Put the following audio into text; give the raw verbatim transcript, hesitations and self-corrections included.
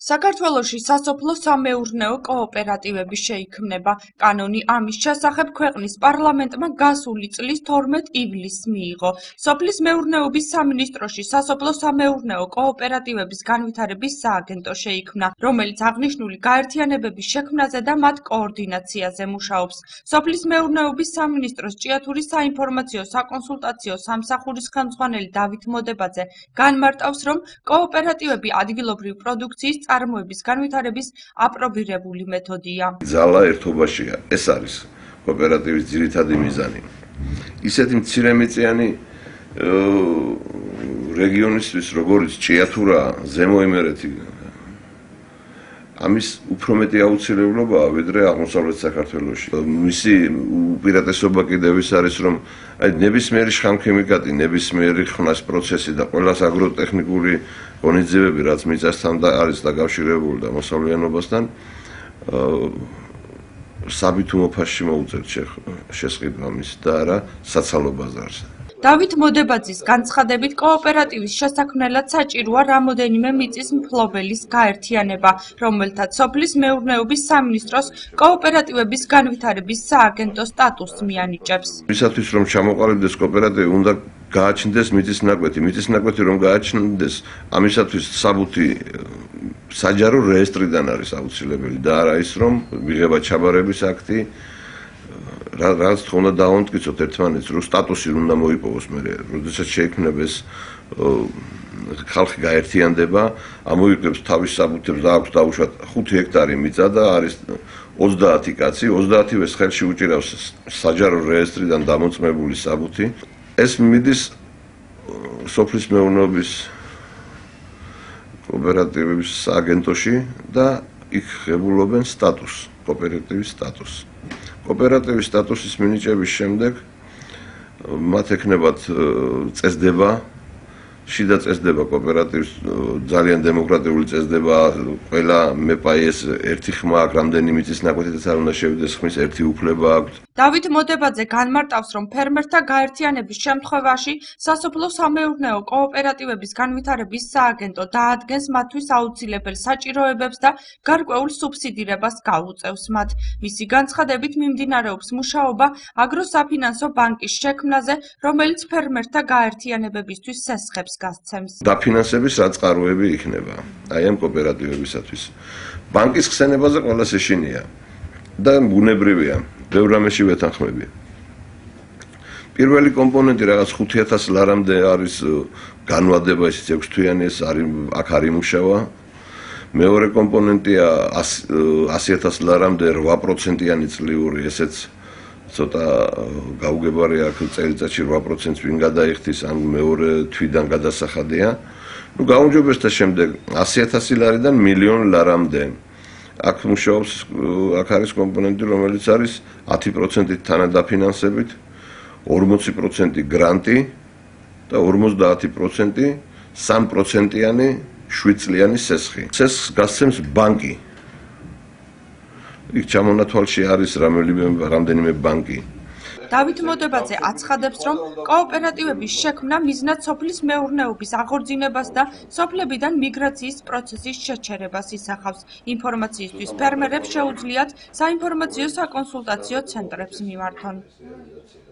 საქართველოში სასოფლო-სამეურნეო კოოპერატივების შეიქმნება. კანონი ამის შესახებ ქვეყნის პარლამენტმა გასული წლის თორმეტ ივლისს მიიღო. სოფლის მეურნეობის სამინისტროში სასოფლო-სამეურნეო კოოპერატივების განვითარების სააგენტო შეიქმნა, რომელიც აღნიშნული გაერთიანებების შექმნაზე და მათ კოორდინაციაზე მუშაობს. სოფლის მეურნეობის სამინისტროს ჭიათურის საინფორმაციო საკონსულტაციო სამსახურის ხელმძღვანელი დავით მოდებაძე განმარტავს, რომ კოოპერატივები ადგილობრივ პროდუქციის წარმოების განვითარების აპრობირებული მეთოდია. ძალა ერთობაშია. ეს არის კოოპერატივის ძირითადი მიზანი. ისეთი მცირემიწიანი რეგიონისთვის, როგორც ჭიათურა, ზემო იმერეთი, ამის უფრო მეტი აუცილებლობაა, ვიდრე აღმოსავლეთ საქართველოში. მისი უპირატესობა კიდევ ის არის, რომ აი ნებისმიერი შხამქიმიკატი, ნებისმიერი ხმას პროცესი და ყველას აგროტექნიკური ღონისძიებები, რაც მიწასთან და არის დაკავშირებული და მოსავლიანობასთან, საბითუმო ფასში მოუწევთ შესყიდვა მის და არა საცალო ბაზარზე. დავით მოდებაძის განცხადებით, კოოპერატივის შესაქმნელად საჭიროა რამოდენიმე მიწის მფლობელის გაერთიანება, რომელთაც სოფლის მეურნეობის სამინისტროს კოოპერატივების განვითარების სააგენტო სტატუსს მიანიჭებს. ისათვის რომ ჩამოყალიბდეს კოოპერატივი, უნდა გააჩნდეს მიწის ნაკვეთი. მიწის ნაკვეთი რომ გააჩნდეს, ამისათვის საბუთი საჯარო რეესტრიდან არის აუცილებელი და არა ის რომ მიღება ჩაბარების აქტი, რაც თქო უნდა დავამტკიცოთ ერთმანეთს, რომ სტატუსი უნდა მოიპოვოს მე, როდესაც შეიქმნებს ხალხი გაერთიანდება, ამოიღებს თავის საბუთებს და აქვს დაუშვათ ხუთი ჰექტარი მიწა და არის ოცდაათი კაცი, ოცდაათივეს ხელში უჭირავს საჯარო რეესტრიდან დამოწმებული საბუთი. ეს მიდის სოფლის მეურნეობის კოოპერატივების სააგენტოში და იქ ღებულობენ სტატუსს, კოოპერატივის სტატუსს. კოოპერატივის სტატუსის მინიჭების შემდეგ მათ ექნებათ წესდება, შიდა წესდება კოოპერატივის ძალიან დემოკრატიული წესდება, ყველა მეპაიეს ერთი ხმა აქვს, რამდენი მიწის ნაკვეთიც არ უნდა შევიდეს, ხმის ერთი უფლება აქვს. დავით მოდებაძე განმარტავს, რომ ფერმერთა გაერთიანების შემთხვევაში სასოფლო-სამეურნეო კოოპერატივების განვითარების სააგენტო დაადგენს მათთვის აუცილებელ საჭიროებებს და გარკვეულ სუბსიდირებას გაუწევს მათ. მისი განცხადებით მიმდინარეობს მუშაობა აგროსაფინანსო ბანკის შექმნაზე, რომელიც ფერმერთა გაერთიანებებისთვის სესხებს გასცემს. დაფინანსების რა წყაროები იქნება აი ამ კოოპერატივებისათვის. ბანკის ხსენებაზე ყველას ეშინია და ბუნებრივია, ბევრ რამეში ვეთანხმები. პირველი კომპონენტი რაღაც ხუთი ათასი ლარამდე არის განვადება, ისიც ექვს თვიანი ეს არის აქ არ იმუშავა. მეორე კომპონენტია ასი ათასი ლარამდე რვა პროცენტიანი წლიური, ესეც ცოტა გაუგებარი აქ წელიწადში რვა პროცენტს ვინ გადაიხდის, ან მეორე თვიდან გადასახადია. ნუ გაუმჯობესდა შემდეგ ასი ათასი ლარიდან მილიონ ლარამდე. აქ მუშაობს, აქ არის კომპონენტი, რომელიც არის ათი პროცენტით თანადაფინანსებით, ორმოცი პროცენტი გრანტი და ორმოცდაათი პროცენტი სამი პროცენტიანი შვიდ წლიანი სესხი. სესხს გასცემს ბანკი. იქ ჩამონათვალში არის რამდენიმე ბანკი. დავით მოდებაძე აცხადებს, რომ კოოპერატივების შექმნა მიზნად სოფლის მეურნეობის აღორძინებას და სოფლებიდან მიგრაციის პროცესის შეჩერებას ისახავს. ინფორმაციისთვის ფერმერებს შეუძლიათ საინფორმაციო საკონსულტაციო ცენტრებს მიმართონ.